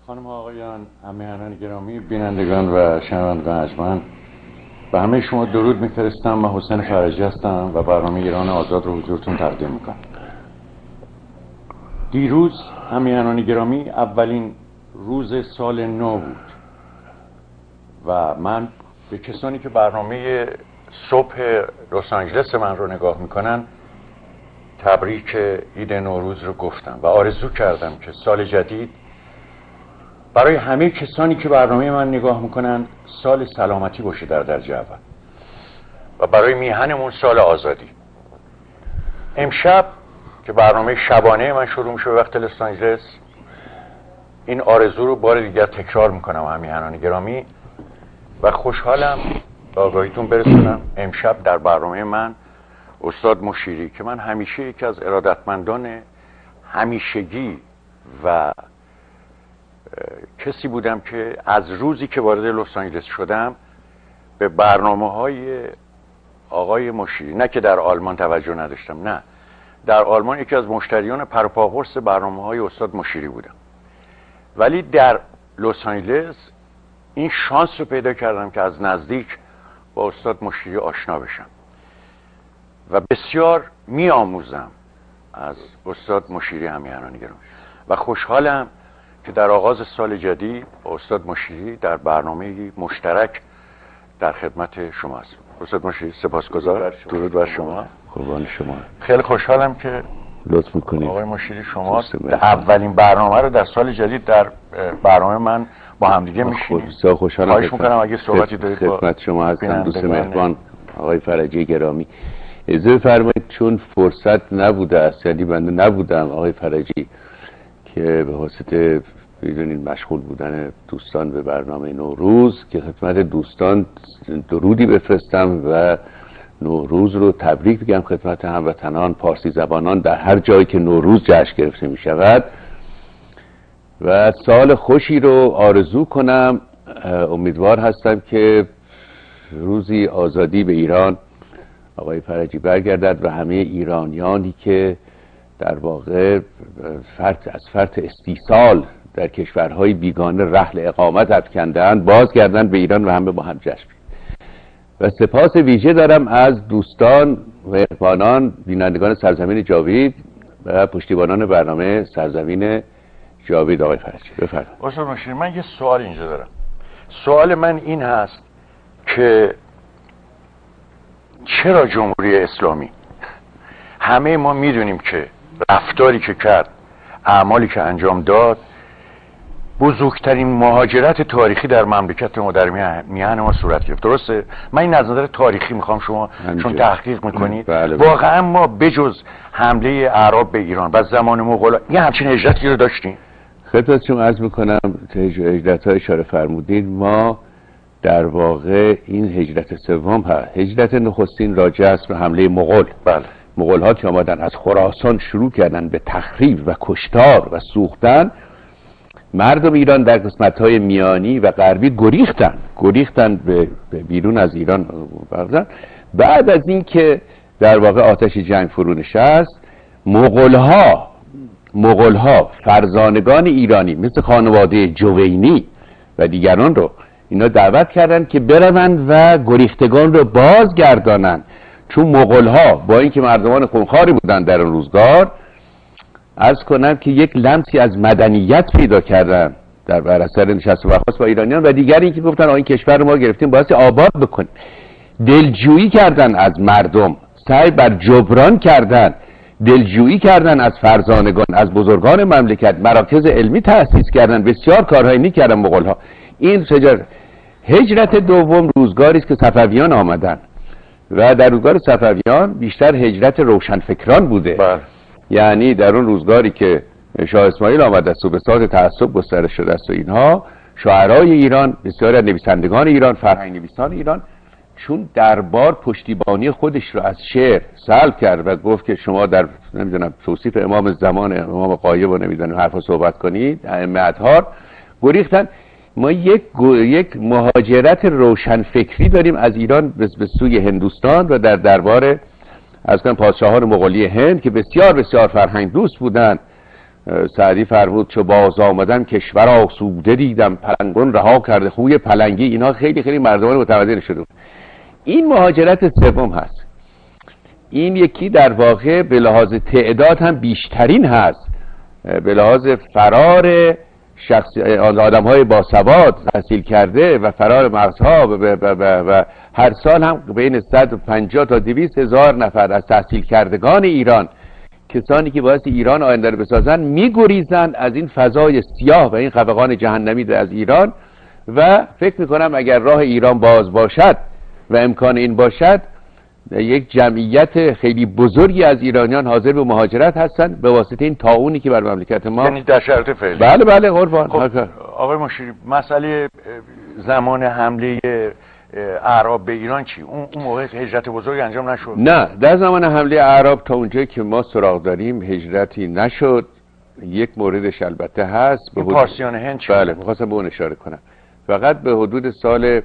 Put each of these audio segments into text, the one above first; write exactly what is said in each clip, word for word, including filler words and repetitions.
خانم آقایان، همراهان گرامی، بینندگان و شنوندگان ارجمند، به همه شما درود میفرستم. من حسین فرجی هستم و برنامه ایران آزاد رو حضورتون تقدیم میکنم. دیروز همراهان گرامی اولین روز سال نو بود و من به کسانی که برنامه صبح لس آنجلس من رو نگاه میکنن تبریک عید نوروز رو گفتم و آرزو کردم که سال جدید برای همه کسانی که برنامه من نگاه میکنن سال سلامتی باشه در درجه اول و برای میهنمون سال آزادی. امشب که برنامه شبانه من شروع میشه به وقت لس آنجلس، این آرزو رو بار دیگر تکرار میکنم همیهنان گرامی و خوشحالم به آگاهیتون برسونم امشب در برنامه من استاد مشیری که من همیشه یکی از ارادتمندان همیشگی و کسی بودم که از روزی که وارد لس آنجلس شدم به برنامه های آقای مشیری، نه که در آلمان توجه نداشتم، نه، در آلمان یکی از مشتریان پرپاقرص برنامه های استاد مشیری بودم، ولی در لس آنجلس این شانس رو پیدا کردم که از نزدیک با استاد مشیری آشنا بشم و بسیار می آموزم از استاد مشیری همیهنان گرامی و خوشحالم که در آغاز سال جدید با استاد مشیری در برنامه مشترک در خدمت شما هستم. استاد مشیری سپاسگزارم. درود بر شما. قربان شما. خیلی خوشحالم که لطف میکنید آقای مشیری شما اولین برنامه رو در سال جدید در برنامه من با همدیگه میشینید. بسیار خوشحالم. خواهش میکنم اگه صحبتی دارید با خدمت شما هستم. دوست مهربان آقای فرجی گرامی، اجازه بفرمایید چون فرصت نبوده است، یعنی بنده نبودم آقای فرجی که به واسطه میدونین مشغول بودن دوستان به برنامه نوروز که خدمت دوستان درودی بفرستم و نوروز رو تبریک بگم خدمت هموطنان پارسی زبانان در هر جایی که نوروز جشن گرفته می شود و سال خوشی رو آرزو کنم. امیدوار هستم که روزی آزادی به ایران آقای فرجی برگردد و همه ایرانیانی که در واقع فرد از فرط استیصال در کشورهای بیگانه رحل اقامت افکنده‌اند بازگردند به ایران و همه با هم جشن. و سپاس ویژه دارم از دوستان و اخوانان بینندگان سرزمین جاوید و پشتیبانان برنامه سرزمین جاوید. آقای فرجی بفرمایید. استاد مشیری، من یه سوال اینجا دارم. سوال من این هست که چرا جمهوری اسلامی، همه ما میدونیم که رفتاری که کرد، اعمالی که انجام داد، بزرگترین مهاجرت تاریخی در مملکت ما در میهن ما صورت گرفت. درسته؟ من این از نظر تاریخی میخوام شما انجام. چون تحقیق میکنید بله بله. واقعا ما بجز حمله اعراب به ایران و زمان مغول یه همچین هجرتی رو داشتیم؟ خدمتتون عرض میکنم هجرت های اشاره فرمودید، ما در واقع این هجرت سوم هست. هجرت نخستین راجع است به حمله مغول. بله. مغول ها که آمدن از خراسان شروع کردن به تخریب و کشتار و سوختن، مردم ایران در قسمت های میانی و غربی گریختن گریختن به بیرون از ایران. بعد از این که در واقع آتش جنگ فرو نشست، مغول ها مغول ها فرزانگان ایرانی مثل خانواده جوینی و دیگران رو اینا دعوت کردن که بروند و گریختگان رو بازگردانند، چون مغول ها با اینکه مردمان خونخواری بودن در اون روزگار، عرض کنم که یک لمسی از مدنیت پیدا کردن در بر اثر نشست و برخاست با ایرانیان و دیگری که گفتن آقا این کشور رو ما گرفتیم باید آباد بکنیم. دلجویی کردن از مردم، سعی بر جبران کردن، دلجویی کردن از فرزانگان، از بزرگان مملکت، مراکز علمی تأسیس کردن، بسیار کارهای نیک کردن مغول ها. این سجر هجرت دوم روزگاری است که صفویان آمدن و در روزگار صفویان بیشتر هجرت روشنفکران بوده. بله. یعنی در اون روزگاری که شاه اسماعیل آمد است و به ساز تعصب گسترش شده است و اینها، شاعرای ایران، بسیاری از نویسندگان ایران، فرهنگ نویسان ایران، چون دربار پشتیبانی خودش رو از شعر سلب کرد و گفت که شما در نمیدونم توصیف امام زمان، امام غایب و نمیدونم حرفا صحبت کنید، ائمه اطهار گریختن. ما یک یک مهاجرت روشنفکری داریم از ایران به سوی هندوستان و در دربار از کنم پادشاهان مغولی هند که بسیار بسیار فرهنگ دوست بودند سعدی فرمود چو باز آمدم کشور آسوده دیدم، پلنگان رها کرده خوی پلنگی. اینا خیلی خیلی مردمان متمدن شده. این مهاجرت سوم هست. این یکی در واقع به لحاظ تعداد هم بیشترین هست، به لحاظ فرار شخص آدم های باسواد تحصیل کرده و فرار مغزها و, و, و, و هر سال هم بین صد و پنجاه تا دویست هزار نفر از تحصیل کردگان ایران، کسانی که باعث ایران آینده رو بسازن، میگریزن از این فضای سیاه و این خفقان جهنمی از ایران. و فکر میکنم اگر راه ایران باز باشد و امکان این باشد، یک جمعیت خیلی بزرگی از ایرانیان حاضر به مهاجرت هستند به واسطه این طاعونی که بر مملکت ما، یعنی در شرایط فعلی. بله بله قربان. خب آقای مشیری، مسئله زمان حمله اعراب به ایران چی؟ اون اون موقع هجرت بزرگ انجام نشد؟ نه، در زمان حمله اعراب تا اونجایی که ما سراغ داریم هجرتی نشد. یک موردش البته هست به حدود... پارسیان هند چی؟ بله، می‌خواستم به اون اشاره کنم. فقط به حدود سال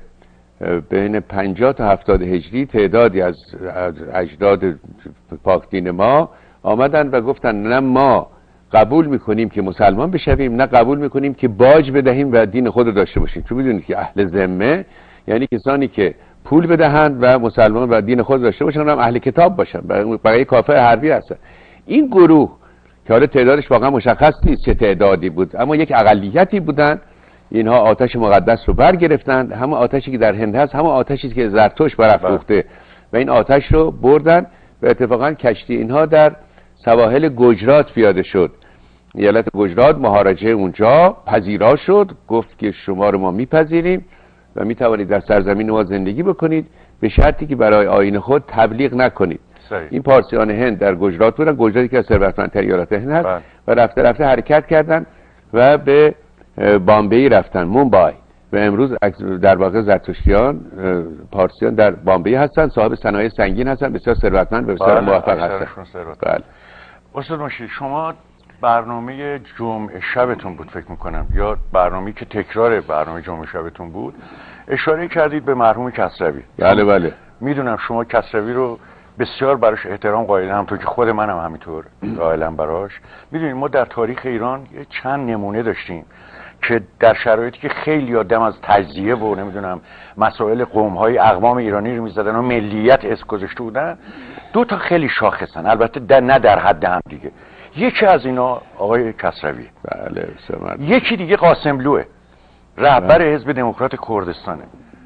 بین پنجاه تا هفتاد هجری تعدادی از اجداد پاکدین ما آمدن و گفتن نه ما قبول میکنیم که مسلمان بشویم، نه قبول میکنیم که باج بدهیم و دین خود رو داشته باشیم. چون میدونید که اهل ذمه یعنی کسانی که پول بدهند و مسلمان و دین خود داشته باشن، هم اهل کتاب باشن، بقیه کافر حربی هستن. این گروه که حالا تعدادش واقعا مشخص نیست چه تعدادی بود، اما یک اقلیتی بودن. اینها آتش مقدس رو برگرفتن، همه آتشی که در هند هست، همه آتشی که زرتشت برافروخته و این آتش رو بردن و اتفاقا کشتی اینها در سواحل گجرات پیاده شد. ایالت گجرات مهاراجه اونجا پذیرا شد، گفت که شما رو ما میپذیریم و میتوانید در سرزمین ما زندگی بکنید به شرطی که برای آیین خود تبلیغ نکنید. صحیح. این پارسیان هند در گجرات بودن، گجراتی که از ثروتمندترین ایالات هند هست. بله. و رفته رفته حرکت کردن و به بامبئی رفتن، مومبای، و امروز در واقع زرتشتیان پارسیان در بامبئی هستن، صاحب صنایع سنگین هستن، بسیار ثروتمند و بسیار موفق هستن. بله. استاد مشیری، شما برنامه جمعه شبتون بود فکر میکنم، یا برنامه‌ای که تکرار برنامه جمعه شبتون بود، اشاره کردید به مرحوم کسروی. بله بله. میدونم شما کسروی رو بسیار براش احترام قائلم، همونطور که خود منم هم همینطور قائلم براش. میدونید ما در تاریخ ایران چند نمونه داشتیم که در شرایطی که خیلی آدم از تجزیه و نمیدونم مسائل قوم‌های اقوام ایرانی رو می‌زدن و ملیت اسم گذاشته بودن، دو تا خیلی شاخصن، البته در نه در حد هم دیگه. یکی از اینا آقای کسروی، بله، یکی دیگه قاسملوه، رهبر حزب دموکرات کردستانه.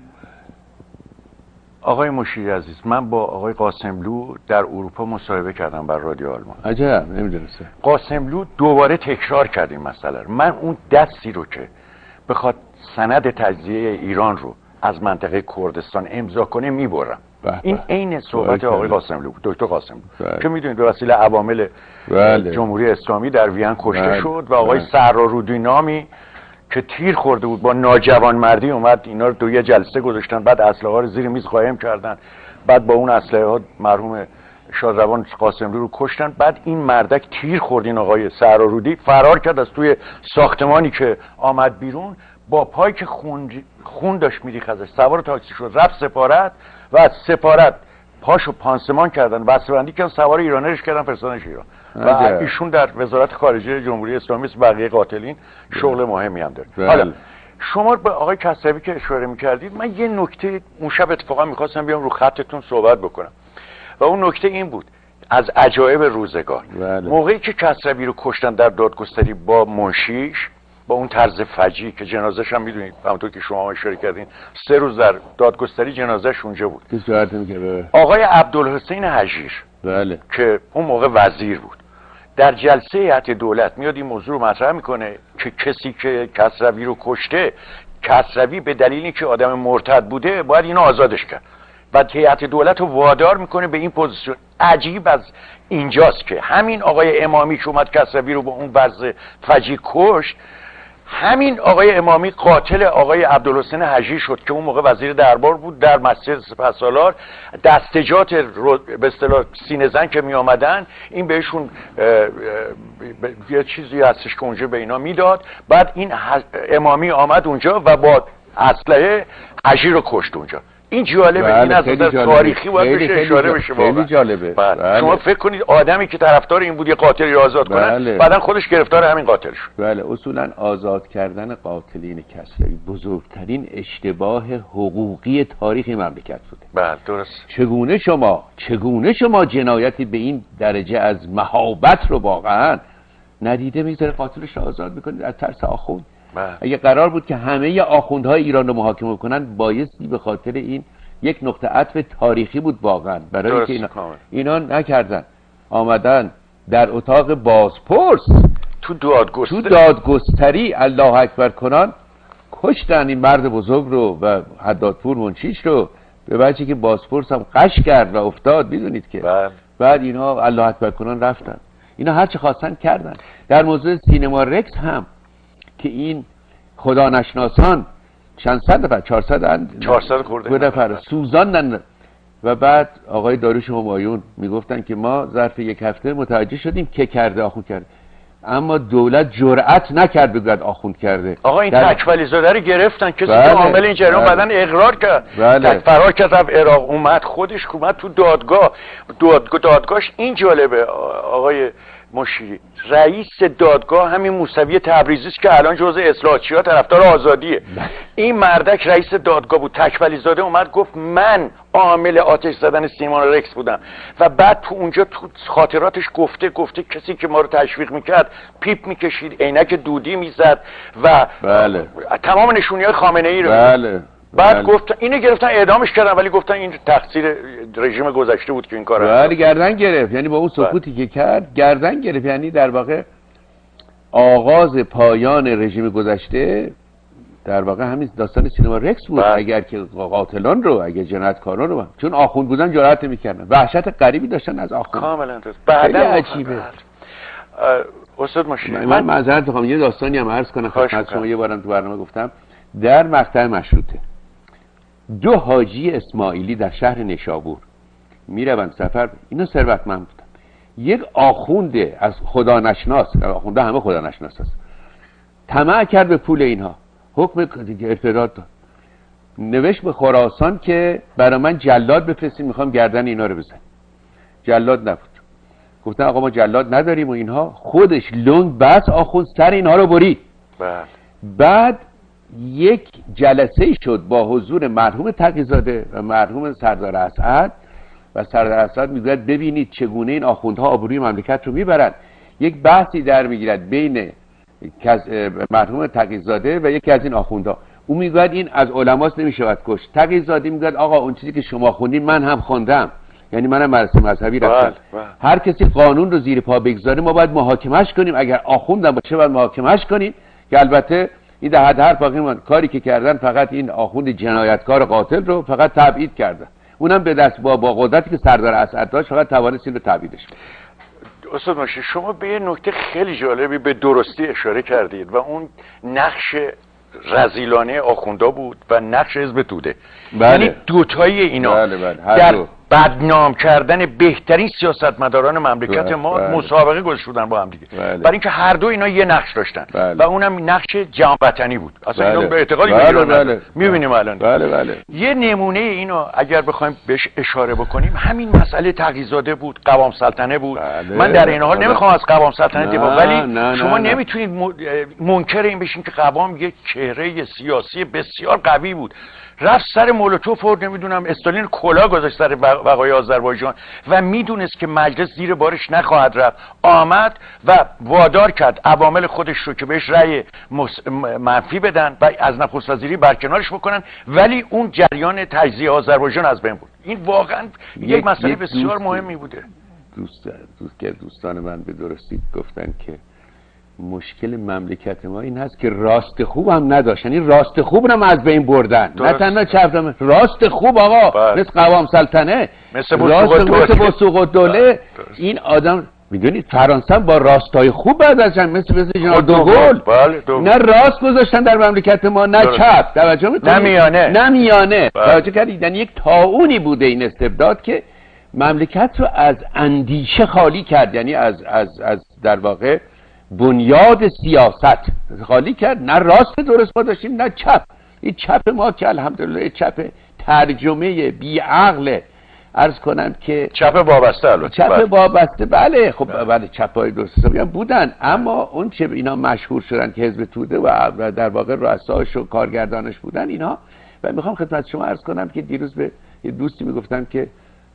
آقای مشیری عزیز، من با آقای قاسملو در اروپا مصاحبه کردم بر رادیو آلمان. عجب، نمیدونسته. قاسملو دوباره تکرار کرد این مسئله رو. من اون دستی رو که بخواد سند تجزیه ایران رو از منطقه کردستان امضا کنه میبرم. این عین صحبت آقای قاسملو بود، دکتر قاسملو، که میدونید به وسیله عوامل جمهوری اسلامی در وین کشته بله. شد و آقای سرارودی نامی که تیر خورده بود با ناجوانمردی اومد اینا رو دو یه جلسه گذاشتن، بعد اسلحه ها رو زیر میز قایم کردن، بعد با اون اسلحه ها مرحوم شادروان قاسملو رو کشتن. بعد این مردک تیر خورد، این آقای سرارودی فرار کرد از توی ساختمانی که آمد بیرون، با پای که خون خون داشت میریخت ازش سوار تاکسی شد، رفت سفارت و از سفارت پاشو پانسمان کردن، بسته‌بندی کردن، سوار ایرانرش کردن، فرستادنش ایران. و ایشون در وزارت خارجه جمهوری اسلامی است، بقیه قاتلین شغل مهمی هم داره. حالا شما به آقای کسروی که اشاره می‌کردید، من یه نکته اون شب اتفاقا می‌خواستم بیام رو خطتون صحبت بکنم و اون نکته این بود، از عجایب روزگار. بله. موقعی که کسروی رو کشتن در دادگستری با منشیش، با اون طرز فجیع که جنازه‌ش هم میدونید همونطور که شما اشاره کردین سه روز در دادگستری جنازه‌ش اونجا بود. آقای عبدالحسین حجیر، بله، که اون موقع وزیر بود، در جلسه هیئت دولت میاد این موضوع رو مطرح میکنه که کسی که کسروی رو کشته، کسروی به دلیلی که آدم مرتد بوده باید اینو آزادش کرد. بعد هیئت دولت رو وادار میکنه به این پوزیشن. عجیب از اینجاست که همین آقای امامی که اومد کسروی رو با اون وضع فجیع کشت، همین آقای امامی قاتل آقای عبدالحسین حجیر شد که اون موقع وزیر دربار بود. در مسجد سپهسالار دستجات به اصطلاح سینه زن که می آمدن، این بهشون یه چیزی هستش که اونجا به اینا میداد. بعد این امامی آمد اونجا و با اسلحه حجیر رو کشت اونجا. این جالبه. بله، این از نظر تاریخی باید بشه اشاره بشه. خیلی جالبه. بله. بله. شما فکر کنید آدمی که طرفدار این بود یه قاتلی رو آزاد کنه، بله. بعدن خودش گرفتار همین قاتل شد. بله، اصولا آزاد کردن قاتلین کسروی بزرگترین اشتباه حقوقی تاریخ مملکت بوده. بله درست. چگونه شما چگونه شما جنایتی به این درجه از مهابت رو واقعا ندیده میذاره قاتلش رو آزاد میکنید از ترس آخوند؟ بله. اگه قرار بود که همه آخوندهای ایران رو محاکمه کنن، بایستی به خاطر این یک نقطه عطف تاریخی بود واقعا برای اینکه اینا اینا نکردن. آمدن در اتاق بازپرس تو دادگستری تو دادگستری الله اکبر کنان کشتن این مرد بزرگ رو و حدادپور منشیش رو، به وجهی که بازپرس هم قش کرد و افتاد. میدونید که بله. بعد اینا الله اکبر کنان رفتن. اینا هر چه خواستن کردن. در موضوع سینما رکس هم که این خدا نشناسان چند صد نفر چهارصد چهارصد خورده نفر سوزاندن و بعد آقای داریوش همایون میگفتن که ما ظرف یک هفته متوجه شدیم که کرده آخوند کرده، اما دولت جرأت نکرد بگوید آخوند کرده. آقا این در... تکولی زاده رو گرفتن، کسی بله. که عامل این جریان بله. بعدن اقرار کرد. بله. تک فرار کرد رفت عراق، اومد خودش اومد تو دادگاه. دادگاه دادگاهش این جالبه آقای مشیری، رئیس دادگاه همین موسوی تبریزی است که الان جزء اصلاحاتچی‌ها طرفدار آزادیه. این مردک رئیس دادگاه بود. تکولی زاده اومد گفت من عامل آتش زدن سیمان رکس بودم و بعد تو اونجا تو خاطراتش گفته گفته کسی که ما رو تشویق میکرد پیپ میکشید، عینک دودی میزد و بله. تمام نشونی‌های خامنه‌ای رو بله. بعد بله. گفتن اینو گرفتن اعدامش کردن، ولی گفتن این تقصیر رژیم گذشته بود که این کارو بله گردن گرفت. یعنی با اون سکوتی که کرد گردن گرفت. یعنی در واقع آغاز پایان رژیم گذشته در واقع همین داستان سینما رکس بود. بله. اگر که قاتلان رو، اگر جنایتکاران رو، چون آخوند بودن جرأت نمی‌کردن، وحشت غریبی داشتن از آخوند. کاملا درست. بعدا عجیبه. استاد مشیر من, من معذرت می‌خوام یه داستانی هم عرض کنم خدمت شما. یه بارم تو برنامه گفتم در مقطع مشروطه دو حاجی اسماعیلی در شهر نشابور میروند سفر. اینا ثروتمند بودن. یک آخونده از خدا نشناس، آخونده همه خدا نشناس هست، طمع کرد به پول اینها، حکم ارتداد داد، نوشت به خراسان که برای من جلاد بفرستین، میخوام گردن اینا رو بزنم. جلاد نبود. گفتن آقا ما جلاد نداریم و اینها. خودش لنگ بس آخوند سر اینها رو برید. بعد یک جلسه شد با حضور مرحوم تقی‌زاده و مرحوم سردار اسعد و سردار اسعد میگوید ببینید چگونه این آخوندها آبروی مملکت رو میبرند. یک بحثی در میگیرد بین مرحوم تقی‌زاده و یکی از این آخوندها. او میگوید این از علماست نمیشود کشت. تقی‌زاده میگوید آقا اون چیزی که شما خوندین من هم خوندم، یعنی منم مدرسه مذهبی رفتم. هر کسی قانون رو زیر پا بگذاره ما باید محاکمش کنیم، اگر آخوندم باشه باید محاکمش کنیم. که البته این در حد هر باقی کاری که کردن فقط این آخوند جنایتکار قاتل رو فقط تبعید کردن. اونم به دست با با قدرتی که سردار اسعد داشت فقط توانست این رو تبعیدش کنه. استاد مشیر شما به یه نکته خیلی جالبی به درستی اشاره کردید و اون نقش رذیلانه آخوندا بود و نقش حزب توده. بله. یعنی دوتایی اینا بله بله. در دو. بدنام کردن بهترین سیاستمداران مملکت بله. ما بله. مسابقه گذاشتن با هم دیگه. بله. برای اینکه هر دو اینا یه نقش داشتن. بله. و اونم نقش جهان وطنی بود. اصلا بله. اینا به اعتقادی بله. ایران بله. می‌بینیم الان. بله بله. یه نمونه اینو اگر بخوایم بهش اشاره بکنیم همین مسئله تقی‌زاده بود، قوام سلطنه بود. بله. من در این حال بله. نمیخوام از قوام سلطنه دفاع، ولی نه، شما نه، نمیتونید منکر این بشین که قوام یک چهره سیاسی بسیار قوی بود. رفت سر مولوتوف و نمیدونم استالین کلا گذاشت سر بقای آذربایجان و میدونست که مجلس زیر بارش نخواهد رفت. آمد و وادار کرد عوامل خودش رو که بهش رأی منفی بدن و از نخست وزیری برکنارش بکنن، ولی اون جریان تجزیه آذربایجان از بین بود. این واقعا یک مسئله بسیار مهمی بوده. دوست دوست که دوستان من به درستی گفتن که مشکل مملکت ما این هست که راست خوب هم نداشت. یعنی راست خوب هم از بین بردن، نه تنها چپ راست خوب آقا بله. مثل قوام سلطنه، مثل بوسوق الدوله. این آدم میدونید فرانسه با راستای خوب بعد از جنگ مثل مثل جنرال دوگل بله. نه راست گذاشتن در مملکت ما نه درست. چپ. توجه میکنید؟ نه میانه نه میانه بله. توجه کردید؟ یعنی یک طاعونی بوده این استبداد که مملکت رو از اندیشه خالی کرد. یعنی از از از در واقع بنیاد سیاست خالی کرد. نه راست درست ما داشتیم نه چپ. این چپ ما که الحمدلله چپ ترجمه بی عقل عرض کنم که چپ وابسته البته چپ وابسته بله خب بله چپای درست حسابی هم بودن، اما اون چه اینا مشهور شدن که حزب توده و در واقع رؤساش و کارگردانش بودن اینا. و میخوام خدمت شما عرض کنم که دیروز به یه دوستی میگفتم که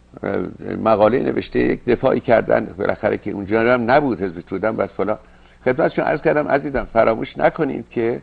مقاله نوشته یک دفاعی کردن بالاخره که اونجا هم نبود حزب توده و فلان. خدمتشون عرض کردم عزیزم فراموش نکنید که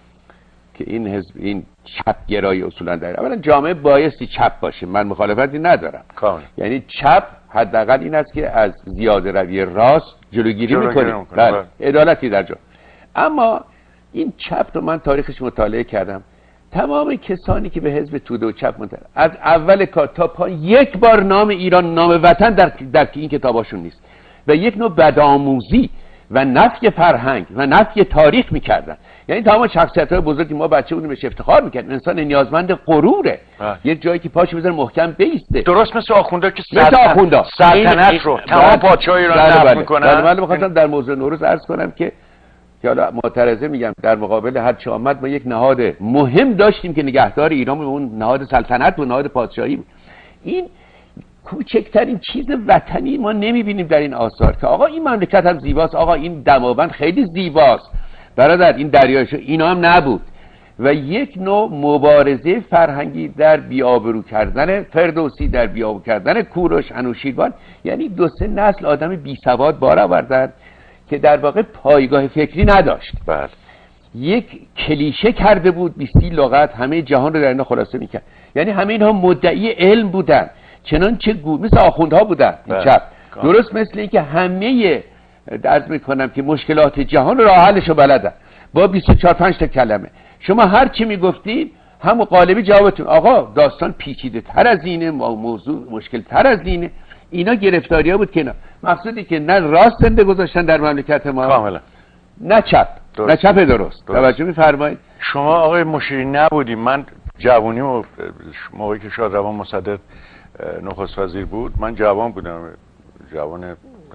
که این حزب این چپ گرایی اصولا داره. اولا جامعه بایستی چپ باشه، من مخالفتی ندارم کامل. یعنی چپ حداقل این است که از زیاده روی راست جلوگیری میکنه، بله عدالتی در جا. اما این چپ رو من تاریخش مطالعه کردم، تمام کسانی که به حزب توده و چپ منتسب از اول کار تا پایین یک بار نام ایران، نام وطن در در این کتاباشون نیست و یک نوع بدآموزی و نفی فرهنگ و نفی تاریخ میکردن. یعنی تمام شخصیت‌های بزرگی ما بچه بودیم بهش افتخار میکردیم. انسان نیازمند غروره، یک جایی که پاشو بذاره محکم بیسته، درست مثل آخوندا که مثل آخوندا سلطنت رو تمام پادشاه ایران نفی میکنن. من می‌خواستم در موضوع نوروز عرض کنم که که حالا معترضه میگم در مقابل هر چه آمد ما یک نهاد مهم داشتیم که نگهدار ایران و اون نهاد سلطنت و نهاد پادشاهی بود. این کوچکترین چیز وطنی ما نمیبینیم در این آثار که آقا این مملکت هم زیباست، آقا این دماوند خیلی زیباست برادر، این دریایش اینا هم نبود. و یک نوع مبارزه فرهنگی در بی‌آبرو کردن فردوسی، در بی‌آبرو کردن کوروش، انوشیروان، یعنی دو سه نسل آدم بی سواد بار آوردن که در واقع پایگاه فکری نداشت. بله. یک کلیشه کرده بود، بیستی لغت همه جهان رو در اینا خلاصه میکرد. یعنی همه اینها مدعی علم بودن، چنانچه گو مثل آخوندها بودن این چپ. درست مثل این که همه عرض میکنم که مشکلات جهان رو راه حلش رو بلدن با بیست و چهار پنج تا کلمه. شما هر چی میگفتید همون قالبی جوابتون آقا داستان پیچیده تر از اینه، موضوع مشکل تر از اینه. اینا گرفتاری ها بود که نه مقصودی که نه راست زنده گذاشتن در مملکت ما کاملا، نه چپ درست. نه چپ درست, درست. توجه می‌فرمایید. شما آقای مشیری نبودیم، من جوانی و موقعی که شادروان مصدق نخست وزیر بود من جوان بودم، جوان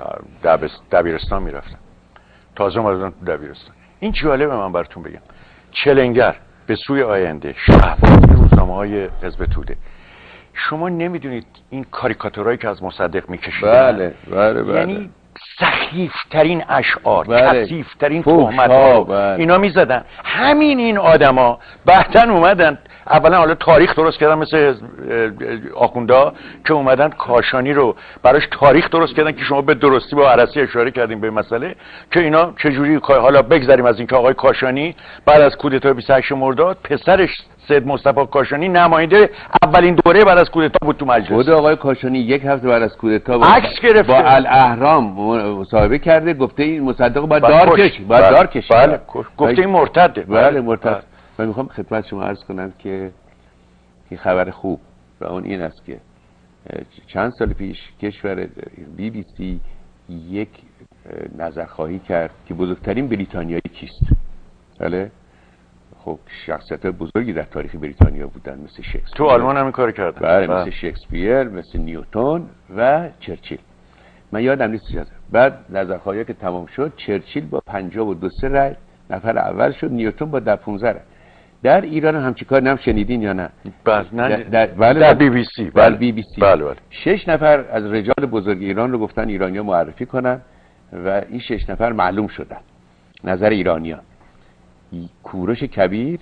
دبیرستان میرفتم، تازه اومدم تو دبیرستان. این جالبه من براتون بگم، چلنگر به سوی آینده، شهوات روزنامه‌های حزب توده. شما نمیدونید این کاریکاتورایی که از مصدق میکشیدن، بله بله بله، یعنی سخیفترین اشعار، بله. کثیفترین تهمت‌ها بله. اینا میزدن. همین این آدما بعدن اومدن اولا حالا تاریخ درست کردن مثل آخوندا که اومدن کاشانی رو براش تاریخ درست کردن که شما به درستی با عرصی اشاره کردیم به مسئله که اینا چجوری. حالا بگذاریم از اینکه آقای کاشانی بعد از کودتای بیست و هشتم مرداد پسرش سید مصطفی کاشانی نماینده اولین دوره بعد از کودتا بود تو مجلس. خود آقای کاشانی یک هفته بعد از کودتا عکس گرفته با الاهرام مصاحبه کرده، گفته این مصدق باید دار کشید، باید دار کشید. بله گفته این مرتده. بله مرتد. من میخوام خدمت شما عرض کنم که این خبر خوب و اون این است که چند سال پیش کشور بی بی سی یک نظرخواهی کرد که بزرگترین بریتانیایی کیست. بله خب شخصیت بزرگی در تاریخ بریتانیا بودن، مثل شکسپیر. تو آلمان هم این کار کردن. بله مثل شکسپیر، مثل نیوتن و چرچیل. من یادم نیست چیزا. بعد نظرخواهی که تمام شد، چرچیل با پنجاه و دو سه رای نفر اول شد، نیوتن با ده پانزده رای. در ایران هم چیکار نم شنیدین یا نه؟ بله نه در, بله در بی بی سی. بله بی بی سی. بله بله. شش نفر از رجال بزرگ ایران رو گفتن ایرانی‌ها معرفی کنن و این شش نفر معلوم شدن. نظر ایرانیان کوروش کبیر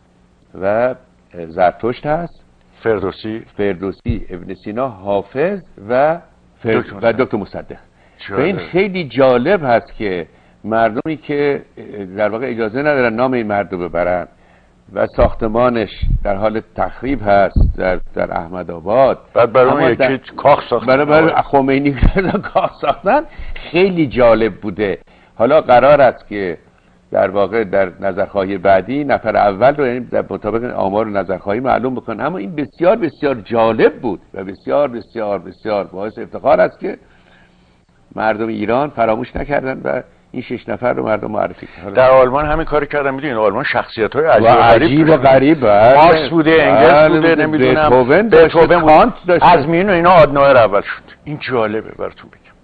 و زرتشت هست، فردوسی فردوسی ابن سینا، حافظ و فرد... و دکتر مصدق. و این خیلی جالب هست که مردمی که در واقع اجازه ندارن نام این مرد رو ببرن و ساختمانش در حال تخریب هست در در احمدآباد، بعد برای یکی کاخ ساختن، برای برای خمینی کاخ ساختن، خیلی جالب بوده. حالا قرار است که در واقع در نظرخواهی بعدی نفر اول رو، یعنی در مطابق آمار نظرخواهی معلوم بکنن. اما این بسیار بسیار جالب بود و بسیار بسیار بسیار باعث افتخار است که مردم ایران فراموش نکردن و این شش نفر رو مردم معرفی کردن. در آلمان همین کاری کردن. میدونید آلمان شخصیت‌های عجیب و عجیب و غریب، مارکس بوده، انگلس بوده، نمیدونم بتهوون داشت، کانت داشت، از میون اینا آدناور اول شد. این جالبه براتون بگم.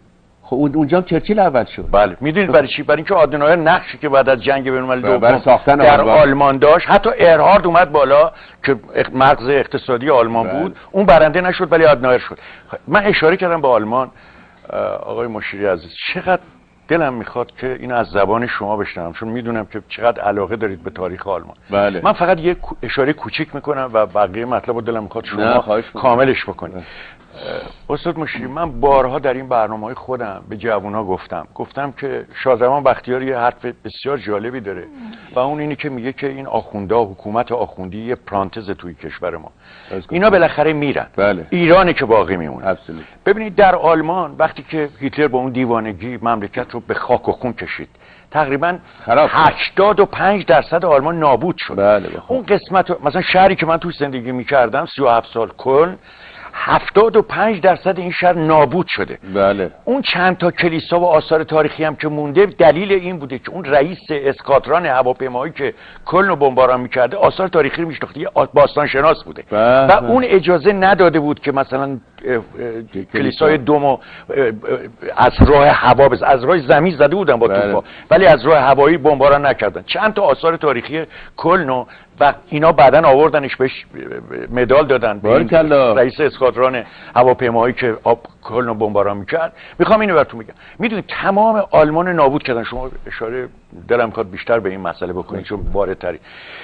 خب اونجا هم چرچیل اول شد. بله میدونید برای چی؟ برای اینکه آدنایر نقشی که بعد از جنگ بین‌المللی دوم ساختن در آلمان. آلمان داشت، حتی ارهارد اومد بالا که مغز اقتصادی آلمان بله. بود، اون برنده نشد ولی آدنایر شد. من اشاره کردم به آلمان آقای مشیری عزیز، چقدر دلم میخواد که این از زبان شما بشنوم، چون میدونم که چقدر علاقه دارید به تاریخ آلمان. بله. من فقط یه اشاره کوچیک میکنم و بقیه مطلب رو دلم میخواد شما کاملش بکنید. استاد مشیری، من بارها در این برنامه‌های خودم به جوونا گفتم گفتم که شاهزمان بختیار یه حرف بسیار جالبی داره و اون اینی که میگه که این آخوندا، حکومت آخوندی یه پرانتز توی کشور ما، اینا بالاخره میرن. بله. ایرانی که باقی میمونه. Absolutely. ببینید در آلمان وقتی که هیتلر با اون دیوانگی مملکت رو به خاک و خون کشید، تقریبا هشتاد و پنج درصد آلمان نابود شد. بله. اون قسمت مثلا شهری که من توش زندگی میکردم سی و هفت سال کلن، هفتاد و پنج درصد این شهر نابود شده. بله. اون چند تا کلیسا و آثار تاریخی هم که مونده دلیل این بوده که اون رئیس اسکادران هواپیمایی که کلن رو بمباران میکرده آثار تاریخی رو میشناخته، باستان شناس بوده بله. و اون اجازه نداده بود که مثلا کلیسای دومو از راه هوا بز... از راه زمین زده بودن با بله. توپا، ولی از راه هوایی بمباران نکردن. چند تا آثار تاریخی کلن و اینا بعدن آوردنش بهش مدال دادن به رئیس اسکادران هواپیمایی که آب کلن رو بمباران میکرد. میخوام اینو براتون میگم، میدونید تمام آلمان نابود کردن. شما اشاره دلم میخواد بیشتر به این مسئله بکنید چون واردتری.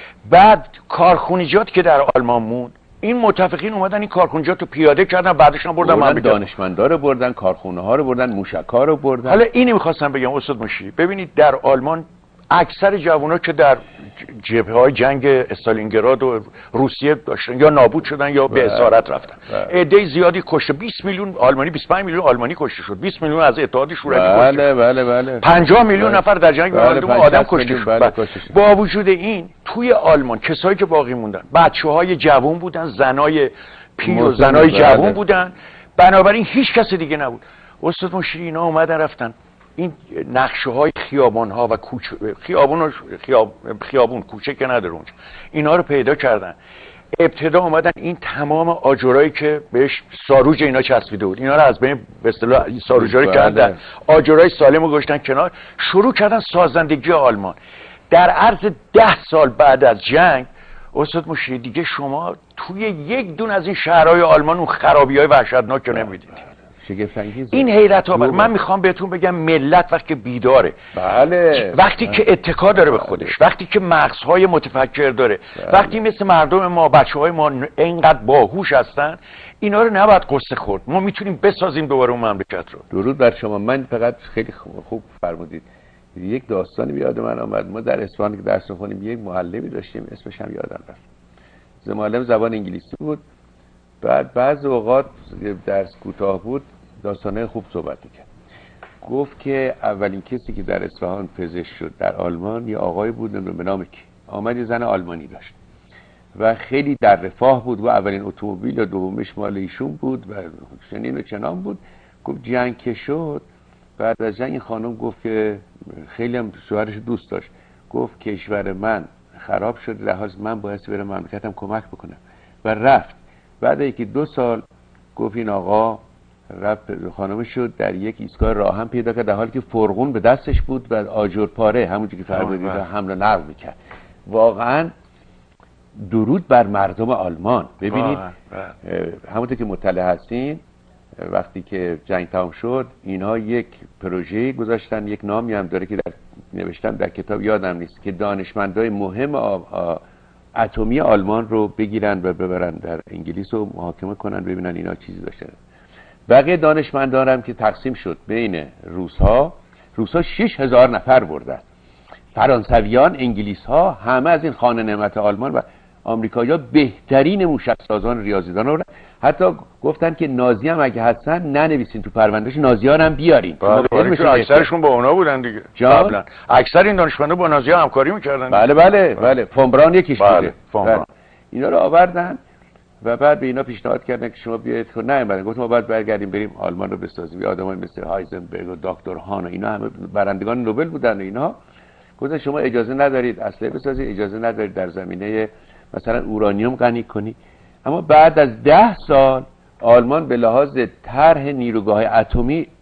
بعد کارخونجات که در آلمان موند، این متفقین اومدن این کارخونجات رو پیاده کردن، بعدش هم بردن مملکت، دانشمندا رو بردن، کارخونه ها رو بردن، موشک‌ها رو بردن. حالا اینی میخواستم بگم استاد مشیری، ببینید در آلمان اکثر جوونا که در جبهه‌های جنگ استالینگراد و روسیه داشتن یا نابود شدن یا به اسارت رفتن. عده زیادی کشته، بیست میلیون آلمانی، بیست و پنج میلیون آلمانی کشته شد، بیست میلیون از اتحاد شوروی کشته. بله بله بله. پنجاه میلیون نفر در جنگ بله بله آدم کشته شد. بله شد. با وجود این توی آلمان کسایی که باقی موندن بچه‌های جوان بودن، زنای پیر و زنای جوان بله. بودن، بنابراین هیچ کس دیگه نبود. استاد مشیری اینا اومدن رفتن این نقشه های خیابان ها و کوچه، خیابون و خیاب... خیابون کوچه که نداره اونجا، اینا رو پیدا کردن. ابتدا اومدن این تمام آجرایی که بهش ساروج اینا چسبیده بود اینا رو از بین به اصطلاح ساروجاری کردن، آجرای سالم رو گذاشتن کنار، شروع کردن سازندگی آلمان. در عرض ده سال بعد از جنگ استاد مشیری دیگه شما توی یک دون از این شهرهای آلمان اون خرابی‌های وحشتناک رو نمی‌دیدید. این حیرت آور. من میخوام بهتون بگم ملت وقتی بیداره، بله، وقتی که اتکا داره به خودش، وقتی که مغزهای متفکر داره، بله. وقتی مثل مردم ما، بچه‌های ما اینقدر باهوش هستن، اینا رو نباید قصه خورد. ما میتونیم بسازیم دوباره اون مملکت رو. درود بر شما. من فقط خیلی خوب فرمودید. یک داستانی به یاد من آمد. ما در اصفهان که درس می‌خونیم یک معلمی داشتیم، اسمش هم یادم رفت. ز معلم زبان انگلیسی بود. بعد بعض اوقات درس کوتاه بود، داستانه خوب صحبت می‌کرد. گفت که اولین کسی که در اصفهان پزشک شد در آلمان یه آقای بود به نام کی. آمد، زن آلمانی داشت و خیلی در رفاه بود و اولین اتومبیل و دومیش مال ایشون بود و چنین و چنان بود. گفت جنگ که شد، بعد از جنگ خانم گفت که خیلی هم شوهرش دوست داشت، گفت کشور من خراب شد، لحاظ من باید برم مملکتم کمک بکنم و رفت. بعد یکی دو سال گفت این آقا رفت، خانم شد در یک ایستگاه راهن پیدا کرد، در حالی که فرغون به دستش بود و آجر پاره همونجوری که فرمودید حمل و نقل میکرد. واقعا درود بر مردم آلمان. ببینید همونطور که مطلع هستین، وقتی که جنگ تمام شد اینها یک پروژه گذاشتن، یک نامی هم داره که در نوشتم در کتاب یادم نیست، که دانشمندای مهم اتمی آلمان رو بگیرن و ببرن در انگلیس و محاکمه کنن ببینن اینا چیزی داشتن. بقیه دانشمندان هم که تقسیم شد بین روس‌ها، روس‌ها شش هزار نفر بردن، فرانسویان، انگلیس‌ها، همه از این خانه نعمت آلمان و آمریکایی‌ها بهترین موشک‌سازان ریاضیدان رو، حتی گفتن که نازی هم اگه هستن ننویسین تو پروندهش، نازی‌ها هم بیارین. بله، اکثرشون با اونا بودن دیگه. قبلا اکثر این دانشمندا با نازی‌ها همکاری می‌کردن. بله بله بله. فون براون یکیش بله. بوده. اینا رو آوردن و بعد به اینا پیشنهاد کردن که شما بیاید. خب نه، بعد گفتم ما باید برگردیم بریم آلمان رو بسازیم. آدمای مثل هایزنبرگ و دکتر هان و اینا همه برندگان نوبل بودن و اینا. گفتن شما اجازه ندارید اسلحه بسازید، اجازه ندارید در زمینه مثلا اورانیوم غنی کنی. اما بعد از ده سال آلمان به لحاظ طرح نیروگاه اتمی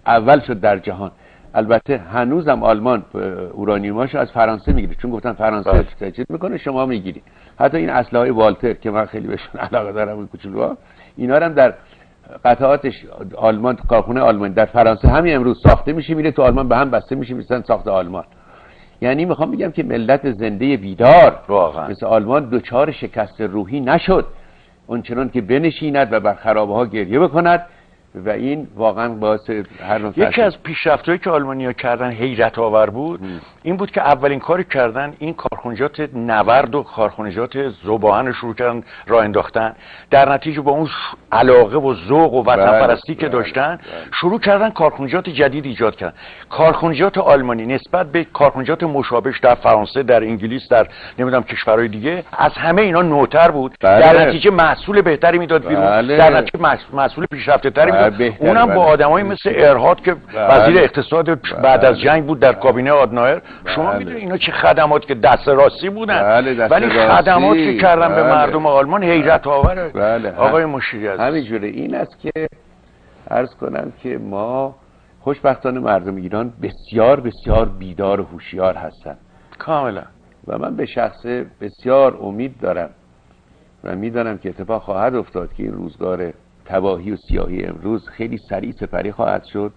اول شد در جهان. البته هنوزم آلمان اورانیوماشو از فرانسه میگیره، چون گفتن فرانسه تجدید میکنه شما میگیری. حتی این اسلحه‌های والتر که من خیلی بهشون علاقه دارم، این کوچولوها، اینا هم در قطعاتش آلمان، کارخونه آلمان در فرانسه همین امروز ساخته میشه، میره تو آلمان به هم بسته میشه، میشن ساخت آلمان. یعنی میخوام بگم که ملت زنده بیدار واقعا مثل آلمان دوچار شکست روحی نشد، اونچنان که بنشیند و بر خرابه ها گریه بکند و این واقعا باعث هر نوع یکی از پیشرفت‌هایی که آلمانی‌ها کردن حیرت آور بود م. این بود که اولین کاری کردن این کارخانجات نورد و کارخانجات ذوب‌آهن رو شروع کردن راه انداختن. در نتیجه با اون علاقه و ذوق و وطن پرستی که داشتن شروع کردن کارخانجات جدید ایجاد کردن. کارخانجات آلمانی نسبت به کارخانجات مشابهش در فرانسه، در انگلیس، در نمیدونم کشورهای دیگه از همه اینا نوتر بود. بله. در نتیجه محصول بهتری میداد بیرون. بله. در نتیجه محصول پیشرفته‌تری میداد. اونم با آدمایی مثل ارهاد که وزیر اقتصاد بعد از جنگ بود در کابینه آدنایر. شما میدونید اینا چه خدمات که دست راستی بودن، ولی خدمات که کردن به مردم آلمان حیرت آوره. آقای مشیری عزیز همینجوره. این است که عرض کنم که ما خوشبختانه مردم ایران بسیار بسیار بیدار و هوشیار هستن کاملا، و من به شخص بسیار امید دارم و میدانم که اتفاق خواهد افتاد که این روزگار تباهی و سیاهی امروز خیلی سریع سپری خواهد شد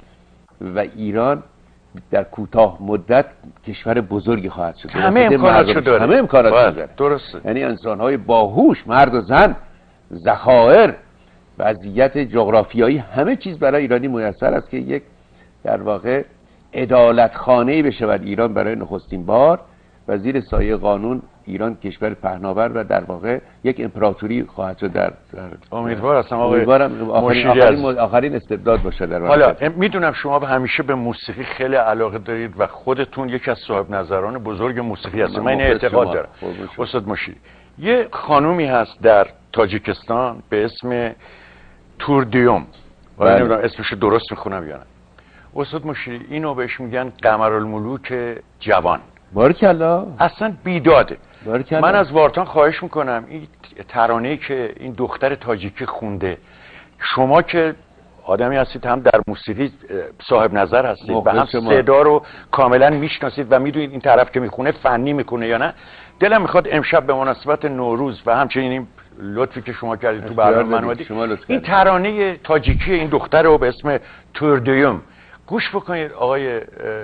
و ایران در کوتاه مدت کشور بزرگی خواهد شد. همه امکاناتشو داره. همه امکاناتشو داره. درسته. یعنی انسان‌های باهوش، مرد و زن، ذخایر، وضعیت جغرافیایی، همه چیز برای ایرانی میسر است که یک در واقع عدالت خانه‌ای بشود ایران برای نخستین بار و زیر سایه قانون ایران کشور پهناور و در واقع یک امپراتوری خواهد شد. در امیدوار هستم آقای امیدوارم آخرین, آخرین, آخرین استبداد باشه در حالا میدونم شما به همیشه به موسیقی خیلی علاقه دارید و خودتون یکی از صاحب نظران بزرگ موسیقی هستید. من این اعتقاد دارم. استاد مشیری، یه خانومی هست در تاجیکستان به اسم توردیوم، ولی نمیدونم اسمش درست میخونم یا نه. استاد مشیری اینو بهش میگن قمرالملوک جوان. بارکالله. اصلا بیداده. بارکالله. من از وارتان خواهش میکنم این ترانه‌ای که این دختر تاجیکی خونده، شما که آدمی هستید هم در موسیقی صاحب نظر هستید و هم صدا رو کاملا میشناسید و میدونید این طرف که میخونه فنی میکنه یا نه، دلم میخواد امشب به مناسبت نوروز و همچنین این لطفی که شما کردید تو برنامه من اومدید این ترانه تاجیکی این دختر رو به اسم توردیوم گوش بکنید آقای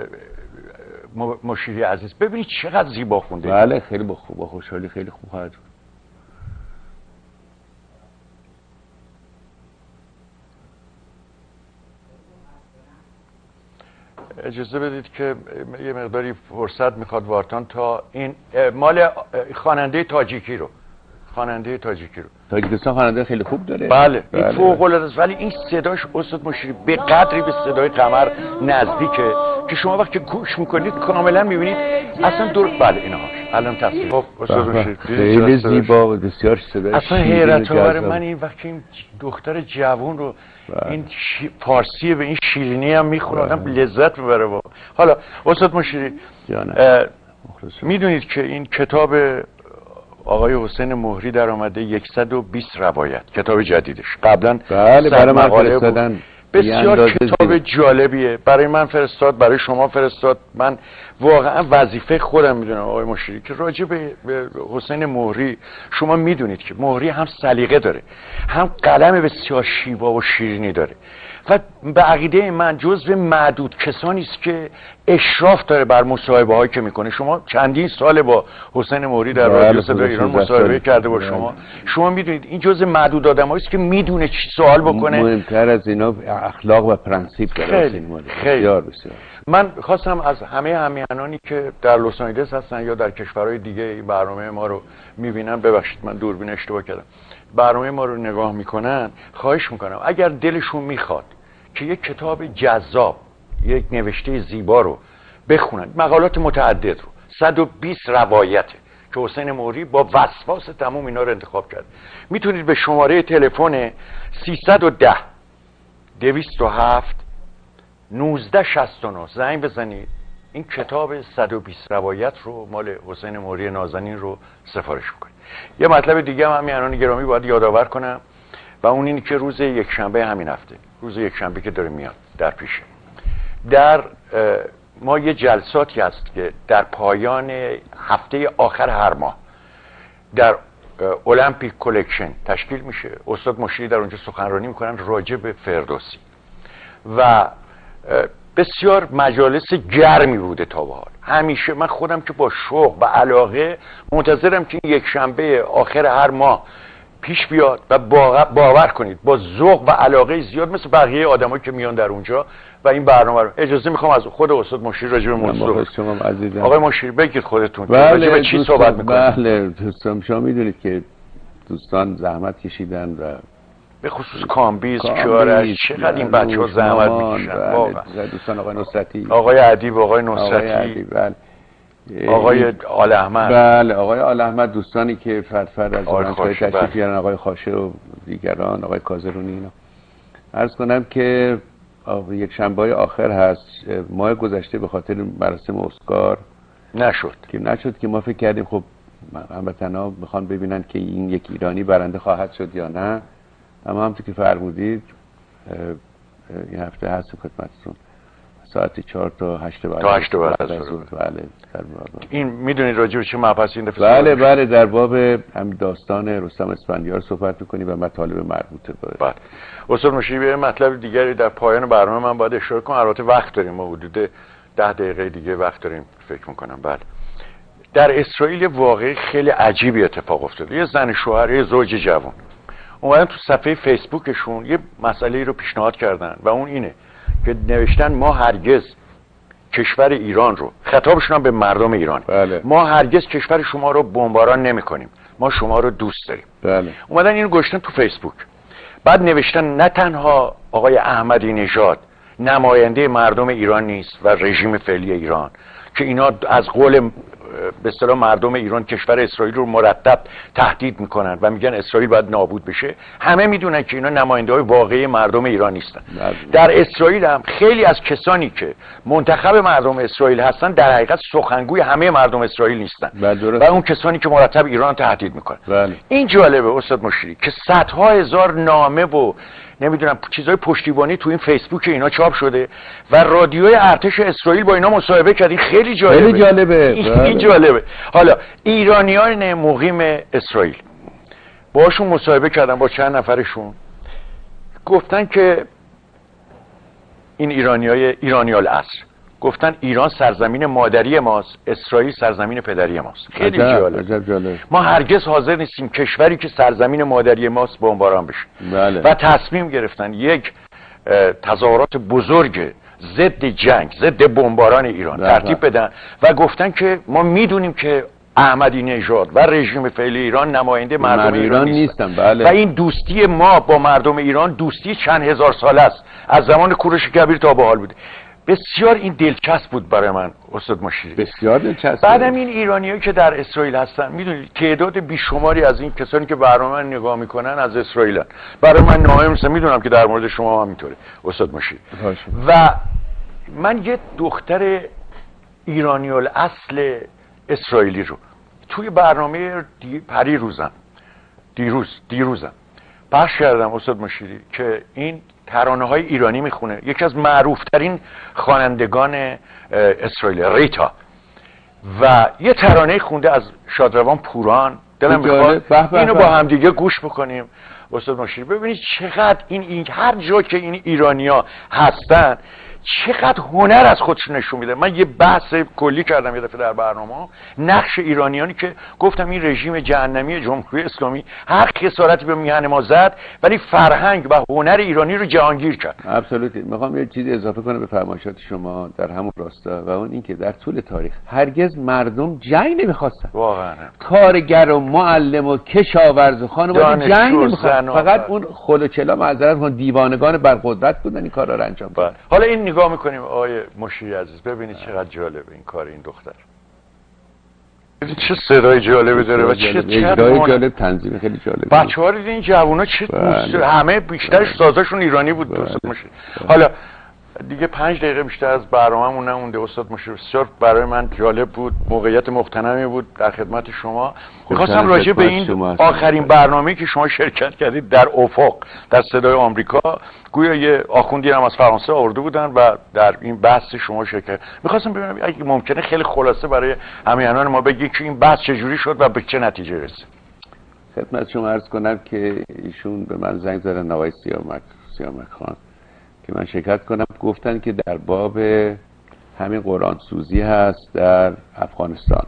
مشیری عزیز، ببینید چقدر زیبا خونده. بله خیلی با خوب، با خوشحالی خیلی خوب خواهد. اجازه بدید که یه مقداری فرصت میخواد وارتان تا این مال خواننده تاجیکی رو خواننده تاجیکی رو تاجیکستان خواننده خیلی خوب داره. بله, بله. این فوق العاده است، ولی این صداش استاد مشیری به قدری به صدای قمر نزدیکه که شما وقتی گوش میکنید کاملا میبینید اصلا دور. بله اینا الان تصویر. خب استاد مشیری خیلی زیبا و بسیار صداش اصلا حیرت آور. من این وقتی این دختر جوان رو بله. این شی... فارسی به این شیرینی هم میخونه آدم بله. لذت میبره با. حالا استاد مشیری میدونید که این کتاب آقای حسین مهری در آمده صد و بیست روایت، کتاب جدیدش قبلا بله برای من فرستادن، بسیار کتاب جالبیه، برای من فرستاد، برای شما فرستاد. من واقعا وظیفه خودم میدونم آقای مشیری که راجع به حسین مهری، شما میدونید که مهری هم سلیقه داره هم قلم بسیار شیوا و شیرینی داره و به عقیده من جزو معدود کسانی است که اشراف داره بر مصاحبه هایی که میکنه. شما چندین سال با حسین مهری در رادیو صدای ایران مصاحبه کرده با شما. شما میدونید این جزو معدود آدمایی است که میدونه چی سوال بکنه. مهمتر از اینا اخلاق و پرنسیپ داره. خیلی خیلی بسیار. من خواستم از همه همیهنانی که در لس آنجلس هستن یا در کشورهای دیگه این برنامه ما رو میبینن، ببخشید من دوربین اشتباه کردم، برنامه ما رو نگاه میکنن، خواهش میکنم اگر دلشون میخواد که یک کتاب جذاب، یک نوشته زیبا رو بخونن، مقالات متعدد رو، صد و بیست روایته که حسین مهری با وسواس تمام اینا رو انتخاب کرد. میتونید به شماره تلفن سیصد و ده دویست و هفت نوزده شصت و نه زنگ بزنید، این کتاب صد و بیست روایت رو مال حسین مهری نازنین رو سفارش بکنید. یه مطلب دیگه هم همیهنان گرامی باید یادآور کنم و اون اینه که روز یک شنبه همین هفته، روز یک شنبه که داره میاد در پیشه. در ما یه جلساتی هست که در پایان هفته آخر هر ماه در المپیک کلکشن تشکیل میشه. استاد مشیری در اونجا سخنرانی میکنن راجع به فردوسی و بسیار مجالس گرمی بوده تا به حال. همیشه من خودم که با شوق و علاقه منتظرم که یک شنبه آخر هر ماه پیش بیاد و باور کنید با ذوق و علاقه زیاد مثل بقیه آدمایی که میان در اونجا و این برنامه رو اجازه میخوام از خود استاد مشیری راجع به موضوع. آقای مشیری بگید خودتون راجع به چی صحبت میکنید؟ بله دوستان، شما میدونید که دوستان زحمت کشیدن و به خصوص کامبیز کیارش چقدر این بچه‌ها زحمت میکشن واقعا. دوستان آقای نصرتی، آقای ادیب، آقای نصرتی، بله، آقای آل احمد، بله آقای آل احمد، دوستانی که فرد فرد از دانشگاه تشریف بیارن، آقای خاشه و دیگران، آقای کاظرونی. اینا عرض کنم که یک شنبه آخر هست. ماه گذشته به خاطر مراسم اسکار نشد که نشد که ما فکر کردیم خب هموطنا میخوان ببینن که این یک ایرانی برنده خواهد شد یا نه. اما همونطور که فرمودید این هفته هست خدمتتون ساعت چهار تا هشت بعد تا هشت بعد از ظهر. بله در باب این میدونید راجع به چه مبحثی این دفعه؟ بله بله در باب هم داستان رستم اسفندیار صحبت می‌کنیم و مطالب مربوطه به بله. استاد مشیری به مطلب دیگری در پایان برنامه من باید اشاره کنم. البته وقت داریم، ما حدود ده دقیقه دیگه وقت داریم فکر می‌کنم. بله در اسرائیل واقعی خیلی عجیبی اتفاق افتاده. یه زن شوهر، یه زوج جوان اومدن تو صفحه فیسبوکشون یه مسئله رو پیشنهاد کردن و اون اینه که نوشتن ما هرگز کشور ایران رو، خطابشون هم به مردم ایران، بله. ما هرگز کشور شما رو بمباران نمی کنیم، ما شما رو دوست داریم. بله. اومدن اینو گذاشتن تو فیسبوک. بعد نوشتن نه تنها آقای احمدی نژاد نماینده مردم ایران نیست و رژیم فعلی ایران که اینا از قول به اصطلاح مردم ایران کشور اسرائیل رو مرتب تهدید میکنن و میگن اسرائیل باید نابود بشه، همه میدونن که اینا نماینده های واقعی مردم ایران نیستن. در اسرائیل هم خیلی از کسانی که منتخب مردم اسرائیل هستن در حقیقت سخنگوی همه مردم اسرائیل نیستن و اون کسانی که مرتب ایران تهدید میکنن. بله. این جالبه استاد مشیری که صدها هزار نامه و نمیدونم چیزای پشتیبانی تو این فیسبوک اینا چاپ شده و رادیوی ارتش اسرائیل با اینا مصاحبه کرد. این خیلی جالبه. خیلی جالبه. این جالبه. حالا ایرانیان مقیم اسرائیل باشون مصاحبه کردن با چند نفرشون، گفتن که این ایرانیای ایرانیال اصر گفتن ایران سرزمین مادری ماست، اسرائیل سرزمین پدری ماست. خیلی جالب. جالب. ما هرگز حاضر نیستیم کشوری که سرزمین مادری ماست بمباران بشه. بله. و تصمیم گرفتن یک تظاهرات بزرگ ضد جنگ، ضد بمباران ایران بله. ترتیب بدن و گفتن که ما میدونیم که احمدی نژاد و رژیم فعلی ایران نماینده مردم, مردم ایران نیستن, نیستن. بله. و این دوستی ما با مردم ایران دوستی چند هزار ساله است، از زمان کوروش کبیر تا به حال بوده. بسیار این دلچسب بود برای من استاد مشیری، بسیار دلچسب. بعدم این ایرانیایی که در اسرائیل هستن، میدونید تعداد بیشماری از این کسانی که برنامه من نگاه میکنن از اسرائیلن. برای من ناهم است، میدونم که در مورد شما هم اینطوره استاد مشیری. و من یه دختر ایرانی الاصل اسرائیلی رو توی برنامه دی... پری روزم دیروز دیروزم پخش کردم استاد مشیری که این ترانه های ایرانی میخونه. یکی از معروف ترین خوانندگان اسرائیل ریتا و یه ترانه خونده از شادروان پوران. دلم میخواد اینو با هم دیگه گوش بکنیم استاد مشیری، ببینید چقدر این, این هر جا که این ایرانیا هستن چقدر هنر از خودشون نشون میده. من یه بحث کلی کردم یه دفعه در برنامه نقش ایرانیانی که گفتم این رژیم جهنمی جمهوری اسلامی هر خسارتی به میهن ما زد ولی فرهنگ و هنر ایرانی رو جهانگیر کرد. ابسولوتلی. میخوام یه چیزی اضافه کنم به فرمایشات شما در همون راستا و اون این که در طول تاریخ هرگز مردم جنگ نمیخواستن. واقعا کارگر و معلم و کشاورز و خانواده جنگ نمیخواستن، فقط اون خلوچلا معذرت میخوام دیوانگان برقدرت بودن این کارا رو انجام دادن. حالا این نگاه میکنیم آقای مشیری عزیز، ببینید چقدر جالبه این کار این دختر. ببینید چه صدای جالبی داره و چه اجرای جالب، تنظیم خیلی جالب. بچه‌ها دیدین این جوونا چه همه بیشترش سازاشون ایرانی بود دوست مشیری. حالا دیگه پنج دقیقه بیشتر از برنامه‌مون نمونده استاد مشیر. بسیار برای من جالب بود، موقعیت مختنمی بود در خدمت شما. می‌خواستم راجع به این آخرین برنامه‌ای که شما شرکت کردید در افق در صدای آمریکا، گویا یه آخوندی هم از فرانسه آورده بودن و در این بحث شما شرکت. می‌خواستم ببینم اگه ممکنه خیلی خلاصه برای همیهنان ما بگید که این بحث چجوری شد و به چه نتیجه رسید. خدمت شما عرض کنم که ایشون به من زنگ زدن، آقای سیامک سیامک خان، که من شرکت کنم. گفتن که در باب همین قرآن سوزی هست در افغانستان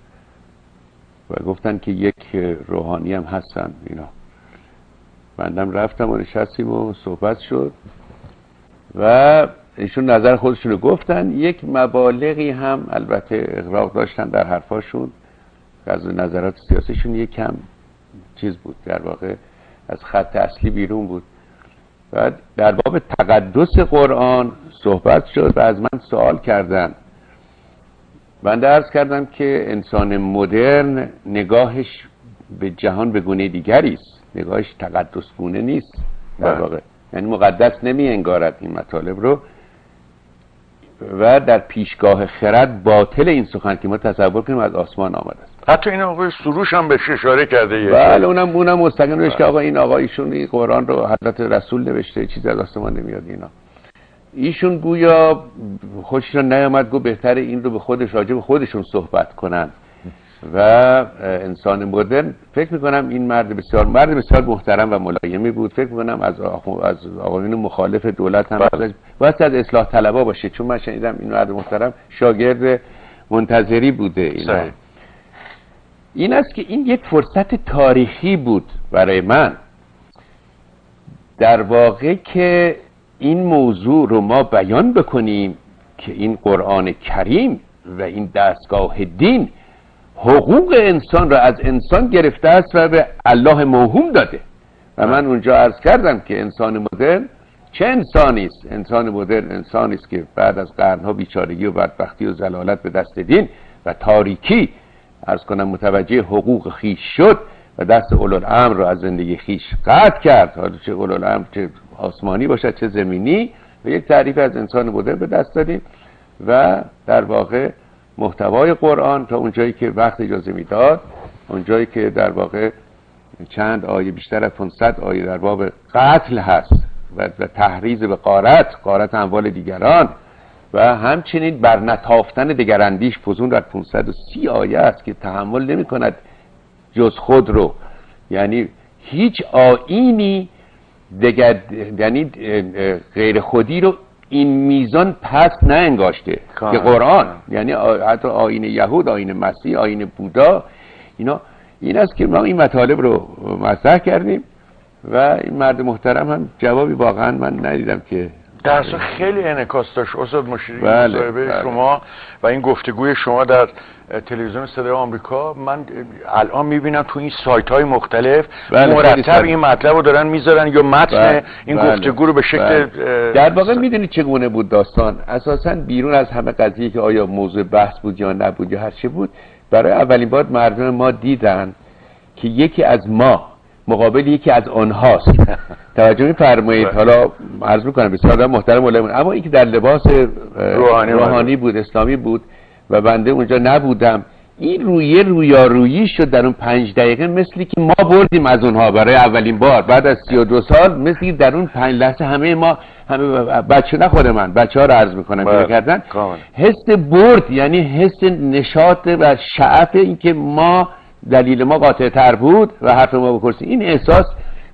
و گفتن که یک روحانی هم هستن اینا. بندم رفتم و نشستیم و صحبت شد و ایشون نظر خودشون رو گفتن. یک مبالغی هم البته اغراق داشتن در حرفاشون، از نظرات سیاسیشون یک کم چیز بود، در واقع از خط اصلی بیرون بود. بعد در باب تقدس قرآن صحبت شد و از من سوال کردن. بنده عرض کردم که انسان مدرن نگاهش به جهان به گونه دیگری است، نگاهش تقدس گونه نیست در واقع، یعنی مقدس نمی انگارد این مطالب رو و در پیشگاه خرد باطل این سخن که ما تصور کنیم از آسمان آمده است. حتی این آقای سروش هم بهش اشاره کرده. بله اونم اونم مستقیم نوشته که آقا این آقا ایشون این قرآن رو حضرت رسول نوشته، چیزی از آسمان نمیاد اینا. ایشون گویا خودش رو نیامد، گفت بهتر این رو به خودش راجع به خودشون صحبت کنن و انسان مدرن. فکر میکنم این مرد بسیار مرد بسیار محترم و ملایمی بود. فکر میکنم از از آقایون مخالف دولت هم باید از اصلاح طلبا باشه، چون من شنیدم این مرد محترم شاگرد منتظری بوده اینا. صحیح. این است که این یک فرصت تاریخی بود برای من در واقع که این موضوع رو ما بیان بکنیم که این قرآن کریم و این دستگاه دین حقوق انسان را از انسان گرفته است و به الله موهوم داده. و من اونجا عرض کردم که انسان مدرن چه انسانی است؟ انسان مدرن انسانی است که بعد از قرنها بیچارگی و بدبختی و ضلالت به دست دین و تاریکی عرض کنم متوجه حقوق خیش شد و دست اولوالامر رو از زندگی خیش قطع کرد، حالا چه اولوالامر چه آسمانی باشد چه زمینی، و یک تعریف از انسان مدرن به دست دادیم و در واقع محتوای قرآن تا اونجایی که وقت اجازه میداد، اونجایی که در واقع چند آیه بیشتر از پانصد آیه در باب قتل هست و تحریض به غارت غارت اموال دیگران و همچنین بر نتافتن دگراندیش فزون در پانصد و سی آیه است که تحمل نمی کند جز خود رو، یعنی هیچ آیینی دگر یعنی غیر خودی رو این میزان پس نه انگاشته که قرآن، یعنی حتی آیین یهود، آیین مسیح، آیین بودا، اینا این است که ما این مطالب رو مطرح کردیم و این مرد محترم هم جوابی واقعا من ندیدم که در اصلا خیلی انعکاس داشت استاد مشیری. بله، مصاحبه بله. شما و این گفتگوی شما در تلویزیون صدای آمریکا، من الان میبینم تو این سایت های مختلف بله، مرتب این مطلب رو دارن میذارن یا متن بله، این بله، گفتگو رو به شکل بله. در واقع میدونید چگونه بود داستان؟ اساسا بیرون از همه قضیه که آیا موضوع بحث بود یا نبود یا هر چه بود، برای اولین بار مردم ما دیدن که یکی از ما مقابل یکی از آنهاست. توجه می‌فرمایید؟ حالا عرض می‌کنم بسیار محترم علمون، اما اینکه در لباس روحانی, روحانی بود، اسلامی بود و بنده اونجا نبودم، این رویه رویارویی شد در اون پنج دقیقه، مثلی که ما بردیم از اونها برای اولین بار بعد از سی و دو سال، مثلی در اون پنج لحظه همه ما، همه بچه نه خود من، بچه ها رو عرض می‌کنم که کردن حس برد، یعنی حس نشاط و شعف این که ما دلیل ما قاطع تر بود و حرف ما بپرسید، این احساس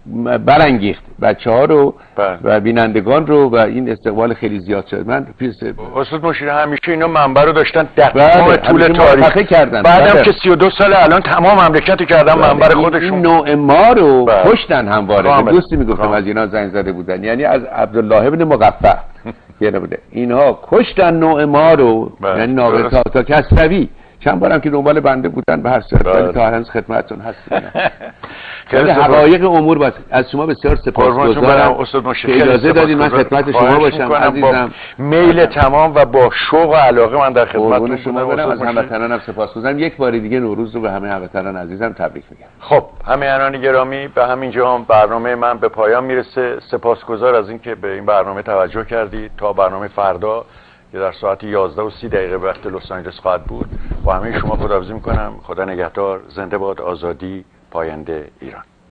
برانگیخت بچه ها رو بله. و بینندگان رو و این استقبال خیلی زیاد شد. من پیش استاد مشیری همیشه اینا منبع رو داشتن بله. تمام طول تاریخ کردن، بعدم بله. که سی و دو سال الان تمام مملکت رو کردن بله. منبع خودشون. این نوع ما رو بله. کشتن همواره. بله. دوستی میگفتم از اینا زنگ زده بودن، یعنی از عبدالله ابن مقفع یعنی بوده اینها کشتن نوع ما رو بله. یعنی ناقص تا کسروی چند بارم که دنبال بنده بودن به هر صورت ولی تا هنوز خدمتتون هستم. خیلی حقایق امور باشه. از شما بسیار سپاسگزارم که اجازه دادید من خدمت شما باشم عزیزم. میل تمام و با شوق و علاقه من در خدمتتون شما برم. از هموطنانم سپاسگزارم. یک بار دیگه نوروز رو به همه هموطنان عزیزم تبریک میگم. خب همه گرامی، به همینجا هم برنامه من به پایان میرسه. سپاسگزار از اینکه به این برنامه توجه کردید. تا برنامه فردا که در ساعت یازده و سی دقیقه وقت لس آنجلس خواهد بود، با همه شما خداحافظی میکنم. خدا نگهدار. زنده باد آزادی، پاینده ایران.